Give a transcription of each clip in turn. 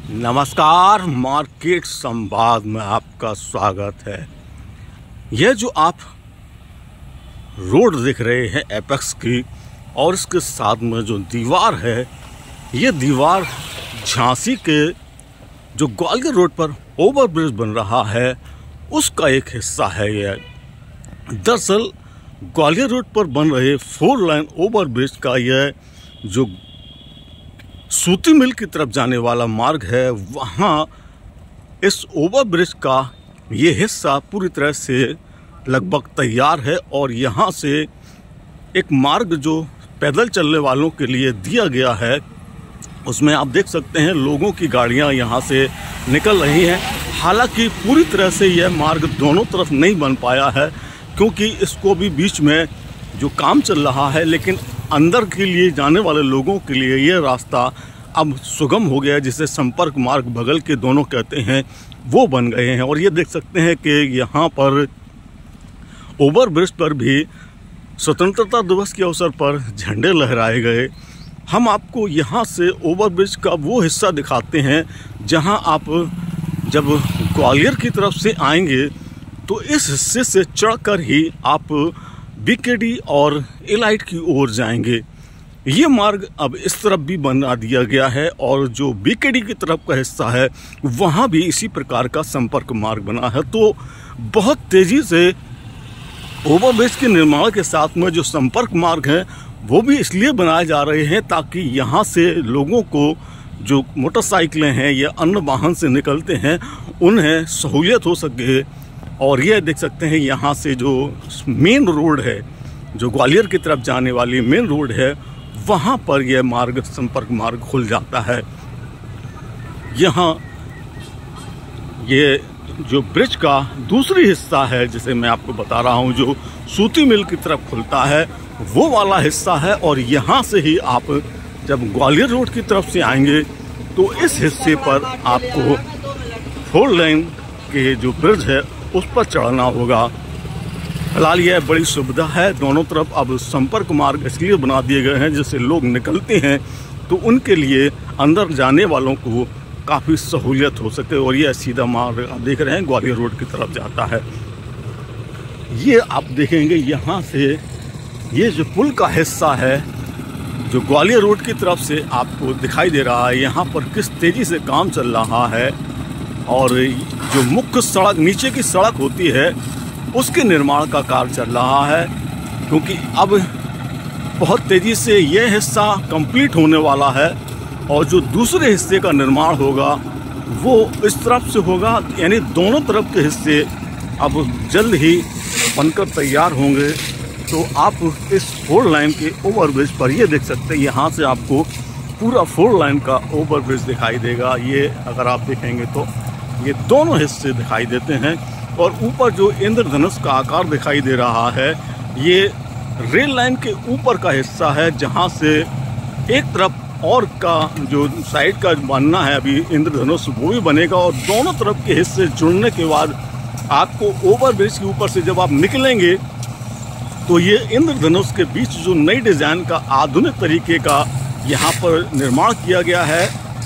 नमस्कार, मार्केट संवाद में आपका स्वागत है। यह जो आप रोड देख रहे हैं एपेक्स की, और इसके साथ में जो दीवार है, ये दीवार झांसी के जो ग्वालियर रोड पर ओवरब्रिज बन रहा है उसका एक हिस्सा है। यह दरअसल ग्वालियर रोड पर बन रहे 4 लाइन ओवरब्रिज का यह जो सूती मिल की तरफ जाने वाला मार्ग है, वहाँ इस ओवरब्रिज का ये हिस्सा पूरी तरह से लगभग तैयार है। और यहाँ से एक मार्ग जो पैदल चलने वालों के लिए दिया गया है, उसमें आप देख सकते हैं लोगों की गाड़ियाँ यहाँ से निकल रही हैं। हालांकि पूरी तरह से यह मार्ग दोनों तरफ नहीं बन पाया है, क्योंकि इसको भी बीच में जो काम चल रहा है, लेकिन अंदर के लिए जाने वाले लोगों के लिए यह रास्ता अब सुगम हो गया है, जिसे संपर्क मार्ग बगल के दोनों कहते हैं, वो बन गए हैं। और ये देख सकते हैं कि यहाँ पर ओवरब्रिज पर भी स्वतंत्रता दिवस के अवसर पर झंडे लहराए गए। हम आपको यहाँ से ओवरब्रिज का वो हिस्सा दिखाते हैं जहाँ आप जब ग्वालियर की तरफ से आएंगे तो इस हिस्से से चढ़कर ही आप बीकेडी और एलाइट की ओर जाएंगे। ये मार्ग अब इस तरफ भी बना दिया गया है, और जो बीकेडी की तरफ का हिस्सा है वहाँ भी इसी प्रकार का संपर्क मार्ग बना है। तो बहुत तेज़ी से ओवरब्रिज के निर्माण के साथ में जो संपर्क मार्ग हैं वो भी इसलिए बनाए जा रहे हैं ताकि यहाँ से लोगों को, जो मोटरसाइकिलें हैं या अन्य वाहन से निकलते हैं, उन्हें सहूलियत हो सके। और ये देख सकते हैं यहाँ से जो मेन रोड है, जो ग्वालियर की तरफ जाने वाली मेन रोड है, वहाँ पर यह मार्ग, संपर्क मार्ग खुल जाता है। यहाँ ये जो ब्रिज का दूसरी हिस्सा है, जिसे मैं आपको बता रहा हूँ, जो सूती मिल की तरफ खुलता है, वो वाला हिस्सा है। और यहाँ से ही आप जब ग्वालियर रोड की तरफ से आएंगे तो इस हिस्से पर आपको 4 लाइन के जो ब्रिज है उस पर चढ़ना होगा। फिलहाल यह बड़ी सुविधा है, दोनों तरफ अब संपर्क मार्ग इसलिए बना दिए गए हैं जिससे लोग निकलते हैं तो उनके लिए अंदर जाने वालों को काफ़ी सहूलियत हो सके। और यह सीधा मार्ग आप देख रहे हैं ग्वालियर रोड की तरफ जाता है। ये आप देखेंगे यहाँ से ये जो पुल का हिस्सा है जो ग्वालियर रोड की तरफ से आपको दिखाई दे रहा है, यहाँ पर किस तेज़ी से काम चल रहा है। और जो मुख्य सड़क, नीचे की सड़क होती है, उसके निर्माण का कार्य चल रहा है, क्योंकि अब बहुत तेज़ी से यह हिस्सा कंप्लीट होने वाला है। और जो दूसरे हिस्से का निर्माण होगा वो इस तरफ से होगा, यानी दोनों तरफ के हिस्से अब जल्द ही बनकर तैयार होंगे। तो आप इस 4 लाइन के ओवरब्रिज पर ये देख सकते हैं, यहाँ से आपको पूरा 4 लाइन का ओवरब्रिज दिखाई देगा। ये अगर आप देखेंगे तो ये दोनों हिस्से दिखाई देते हैं। और ऊपर जो इंद्रधनुष का आकार दिखाई दे रहा है, ये रेल लाइन के ऊपर का हिस्सा है, जहाँ से एक तरफ और का जो साइड का बनना है अभी इंद्रधनुष, वो भी बनेगा। और दोनों तरफ के हिस्से जुड़ने के बाद आपको ओवरब्रिज के ऊपर से जब आप निकलेंगे तो ये इंद्रधनुष के बीच जो नई डिज़ाइन का आधुनिक तरीके का यहाँ पर निर्माण किया गया है,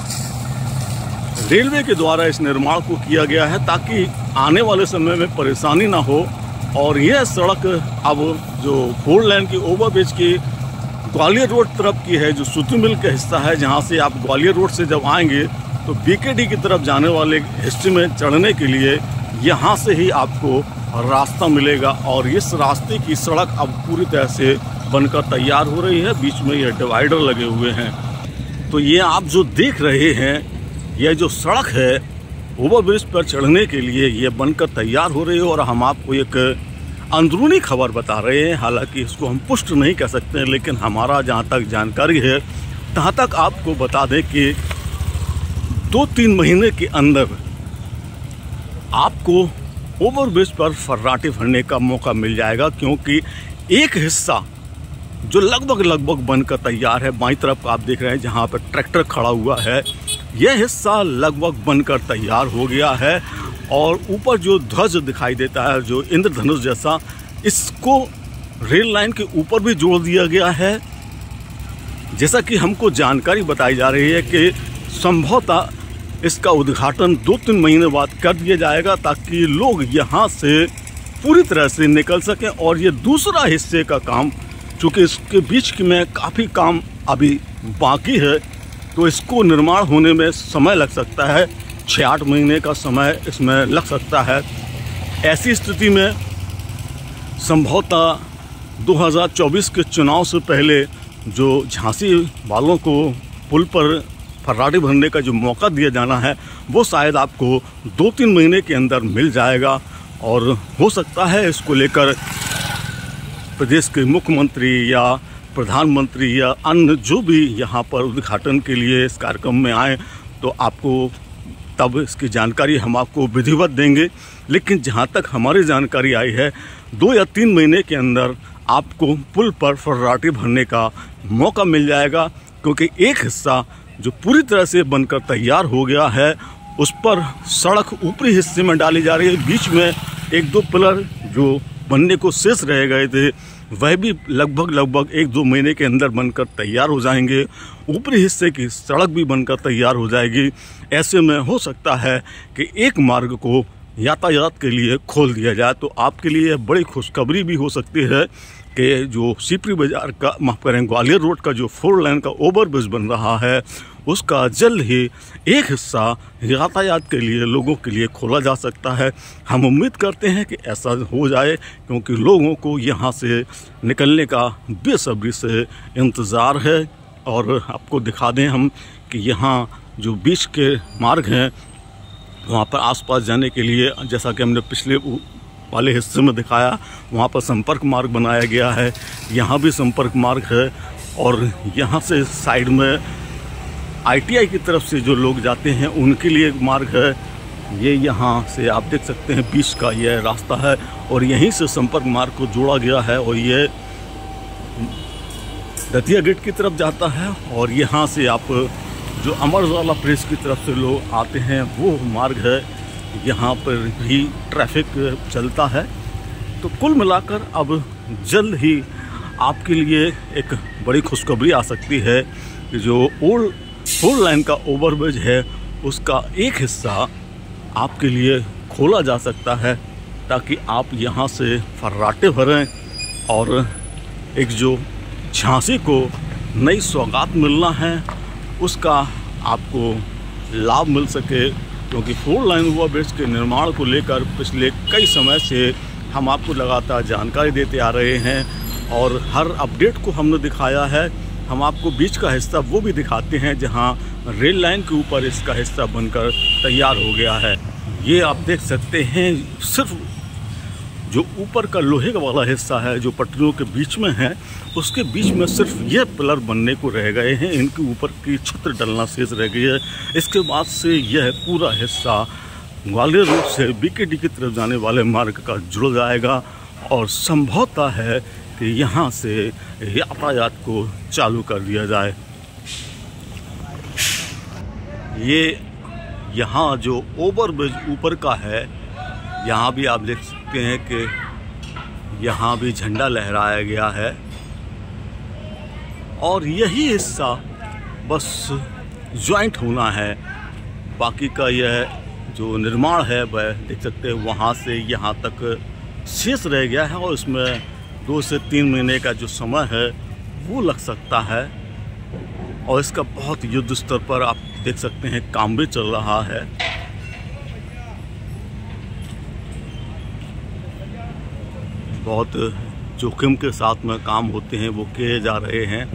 रेलवे के द्वारा इस निर्माण को किया गया है ताकि आने वाले समय में परेशानी ना हो। और यह सड़क अब जो 4 लाइन की ओवरब्रिज की ग्वालियर रोड तरफ की है, जो सूती मिल का हिस्सा है, जहाँ से आप ग्वालियर रोड से जब आएंगे तो बीकेडी की तरफ जाने वाले हिस्से में चढ़ने के लिए यहाँ से ही आपको रास्ता मिलेगा। और इस रास्ते की सड़क अब पूरी तरह से बनकर तैयार हो रही है, बीच में ये डिवाइडर लगे हुए हैं। तो ये आप जो देख रहे हैं, यह जो सड़क है ओवरब्रिज पर चढ़ने के लिए, ये बनकर तैयार हो रही है। और हम आपको एक अंदरूनी खबर बता रहे हैं, हालांकि इसको हम पुष्ट नहीं कह सकते हैं, लेकिन हमारा जहाँ तक जानकारी है तहाँ तक आपको बता दें कि 2-3 महीने के अंदर आपको ओवरब्रिज पर फर्राटे भरने का मौका मिल जाएगा, क्योंकि एक हिस्सा जो लगभग बनकर तैयार है, बाईं तरफ आप देख रहे हैं जहाँ पर ट्रैक्टर खड़ा हुआ है, यह हिस्सा लगभग बनकर तैयार हो गया है। और ऊपर जो ध्वज दिखाई देता है, जो इंद्रधनुष जैसा, इसको रेल लाइन के ऊपर भी जोड़ दिया गया है। जैसा कि हमको जानकारी बताई जा रही है कि संभवतः इसका उद्घाटन 2-3 महीने बाद कर दिया जाएगा ताकि लोग यहाँ से पूरी तरह से निकल सकें। और ये दूसरा हिस्से का काम, चूँकि इसके बीच में काफ़ी काम अभी बाकी है, तो इसको निर्माण होने में समय लग सकता है, 6-8 महीने का समय इसमें लग सकता है। ऐसी स्थिति में संभवतः 2024 के चुनाव से पहले जो झांसी वालों को पुल पर फर्राटे भरने का जो मौका दिया जाना है वो शायद आपको 2-3 महीने के अंदर मिल जाएगा। और हो सकता है इसको लेकर प्रदेश के मुख्यमंत्री या प्रधानमंत्री या अन्य जो भी यहाँ पर उद्घाटन के लिए इस कार्यक्रम में आए तो आपको तब इसकी जानकारी हम आपको विधिवत देंगे। लेकिन जहाँ तक हमारी जानकारी आई है 2 या 3 महीने के अंदर आपको पुल पर फर्राटे भरने का मौका मिल जाएगा, क्योंकि एक हिस्सा जो पूरी तरह से बनकर तैयार हो गया है उस पर सड़क ऊपरी हिस्से में डाली जा रही है। बीच में 1-2 पिलर जो बनने को शेष रह गए थे वह भी लगभग 1-2 महीने के अंदर बनकर तैयार हो जाएंगे। ऊपरी हिस्से की सड़क भी बनकर तैयार हो जाएगी। ऐसे में हो सकता है कि एक मार्ग को यातायात के लिए खोल दिया जाए। तो आपके लिए बड़ी खुशखबरी भी हो सकती है कि जो सीपरी बाज़ार का, माफ़ करें, ग्वालियर रोड का जो 4 लेन का ओवरब्रिज बन रहा है उसका जल्द ही एक हिस्सा यातायात के लिए, लोगों के लिए खोला जा सकता है। हम उम्मीद करते हैं कि ऐसा हो जाए, क्योंकि लोगों को यहाँ से निकलने का बेसब्री से इंतज़ार है। और आपको दिखा दें हम कि यहाँ जो बीच के मार्ग हैं वहाँ पर आसपास जाने के लिए, जैसा कि हमने पिछले वाले हिस्से में दिखाया, वहाँ पर संपर्क मार्ग बनाया गया है। यहाँ भी संपर्क मार्ग है और यहाँ से साइड में ITI की तरफ से जो लोग जाते हैं उनके लिए एक मार्ग है। ये यहाँ से आप देख सकते हैं बीच का यह रास्ता है और यहीं से संपर्क मार्ग को जोड़ा गया है और ये दतिया गेट की तरफ जाता है। और यहाँ से आप जो अमर उजाला प्रेस की तरफ से लोग आते हैं वो मार्ग है, यहाँ पर भी ट्रैफिक चलता है। तो कुल मिलाकर अब जल्द ही आपके लिए एक बड़ी खुशखबरी आ सकती है कि जो ओल्ड 4 लाइन का ओवरब्रिज है उसका एक हिस्सा आपके लिए खोला जा सकता है, ताकि आप यहाँ से फर्राटे भरें और एक जो झांसी को नई सौगात मिलना है उसका आपको लाभ मिल सके। क्योंकि 4 लाइन ओवरब्रिज के निर्माण को लेकर पिछले कई समय से हम आपको लगातार जानकारी देते आ रहे हैं और हर अपडेट को हमने दिखाया है। हम आपको बीच का हिस्सा वो भी दिखाते हैं जहां रेल लाइन के ऊपर इसका हिस्सा बनकर तैयार हो गया है। ये आप देख सकते हैं, सिर्फ जो ऊपर का लोहे का वाला हिस्सा है जो पटरियों के बीच में है उसके बीच में सिर्फ ये पिलर बनने को रह गए हैं, इनके ऊपर की छत डलना शेष रह गई है। इसके बाद से यह पूरा हिस्सा ग्वालियर रोड से BKD की तरफ जाने वाले मार्ग का जुड़ जाएगा और संभवतः है कि यहाँ से यातायात को चालू कर दिया जाए। ये यहाँ जो ओवरब्रिज ऊपर का है यहाँ भी आप देख सकते हैं कि यहाँ भी झंडा लहराया गया है और यही हिस्सा बस ज्वाइंट होना है। बाकी का यह जो निर्माण है वह देख सकते हैं वहाँ से यहाँ तक शेष रह गया है और इसमें 2 से 3 महीने का जो समय है वो लग सकता है। और इसका बहुत युद्ध स्तर पर आप देख सकते हैं काम भी चल रहा है। बहुत जोखिम के साथ में काम होते हैं वो किए जा रहे हैं।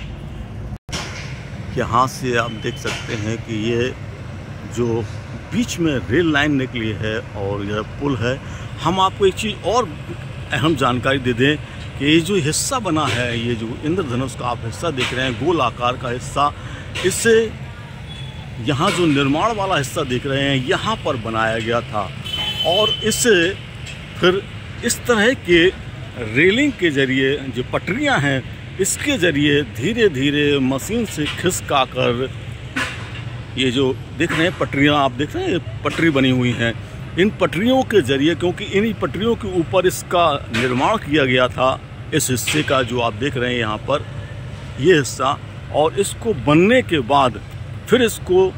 यहाँ से आप देख सकते हैं कि ये जो बीच में रेल लाइन निकली है और यह पुल है। हम आपको एक चीज़ और अहम जानकारी दे दें कि ये जो हिस्सा बना है, ये जो इंद्रधनुष का आप हिस्सा देख रहे हैं, गोल आकार का हिस्सा, इससे यहाँ जो निर्माण वाला हिस्सा देख रहे हैं यहाँ पर बनाया गया था और इससे फिर इस तरह के रेलिंग के जरिए जो पटरियाँ हैं इसके ज़रिए धीरे धीरे मशीन से खिसका कर ये जो देख रहे हैं पटरियाँ आप देख रहे हैं, पटरी बनी हुई हैं। इन पटरियों के ज़रिए, क्योंकि इन्हीं पटरियों के ऊपर इसका निर्माण किया गया था, इस हिस्से का जो आप देख रहे हैं यहाँ पर ये हिस्सा, और इसको बनने के बाद फिर इसको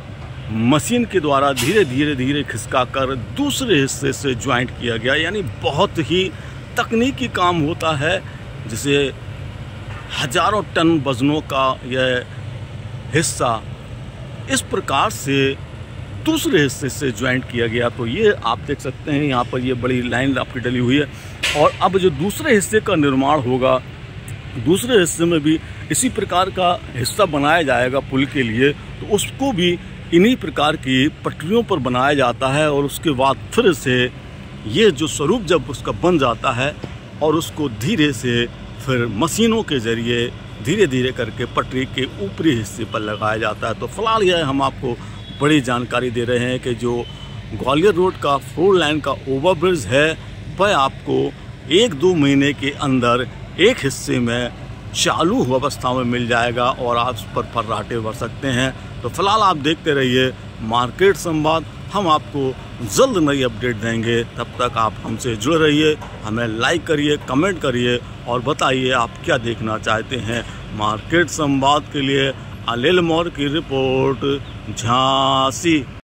मशीन के द्वारा धीरे धीरे खिसका कर दूसरे हिस्से से ज्वाइंट किया गया। यानी बहुत ही तकनीकी काम होता है, जिसे हजारों टन वजनों का यह हिस्सा इस प्रकार से दूसरे हिस्से से ज्वाइंट किया गया। तो ये आप देख सकते हैं यहाँ पर ये बड़ी लाइन आपकी डली हुई है। और अब जो दूसरे हिस्से का निर्माण होगा, दूसरे हिस्से में भी इसी प्रकार का हिस्सा बनाया जाएगा पुल के लिए। तो उसको भी इन्हीं प्रकार की पटरियों पर बनाया जाता है और उसके बाद फिर से ये जो स्वरूप जब उसका बन जाता है और उसको धीरे से फिर मशीनों के ज़रिए धीरे धीरे करके पटरी के ऊपरी हिस्से पर लगाया जाता है। तो फिलहाल यह हम आपको बड़ी जानकारी दे रहे हैं कि जो ग्वालियर रोड का 4 लाइन का ओवरब्रिज है वह आपको 1-2 महीने के अंदर एक हिस्से में चालू अवस्था में मिल जाएगा और आप उस पर फर्राटे भर सकते हैं। तो फिलहाल आप देखते रहिए मार्केट संवाद, हम आपको जल्द नई अपडेट देंगे। तब तक आप हमसे जुड़े रहिए, हमें लाइक करिए, कमेंट करिए और बताइए आप क्या देखना चाहते हैं। मार्केट संवाद के लिए अनिल मौर्य की रिपोर्ट, झांसी।